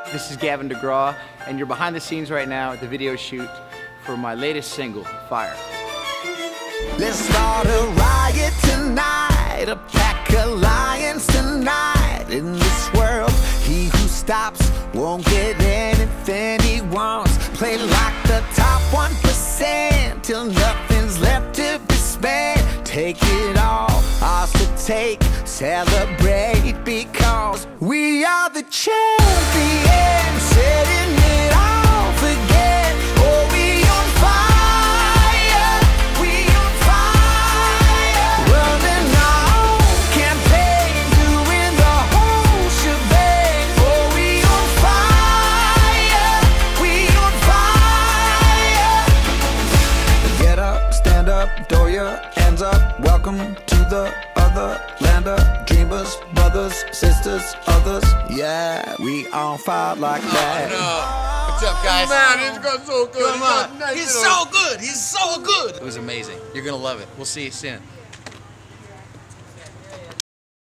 This is Gavin DeGraw, and you're behind the scenes right now at the video shoot for my latest single, Fire. Let's start a riot tonight, a pack of lions tonight. In this world, he who stops won't get anything he wants. Play like the top 1% till nothing's left to be spent. Take it all, ours to take, celebrate because we are the champions, setting it off again. Oh, we on fire, we on fire. Running our campaign, doing the whole shebang. Oh, we on fire, we on fire. Get up, stand up, throw your hands up. Welcome to the other land of dreamers, brothers, sisters, others. Yeah, we on fire like that. Oh, no. What's up, guys? Man, it's got so good. Come on. Nice He's so good. He's so good. It was amazing. You're gonna love it. We'll see you soon.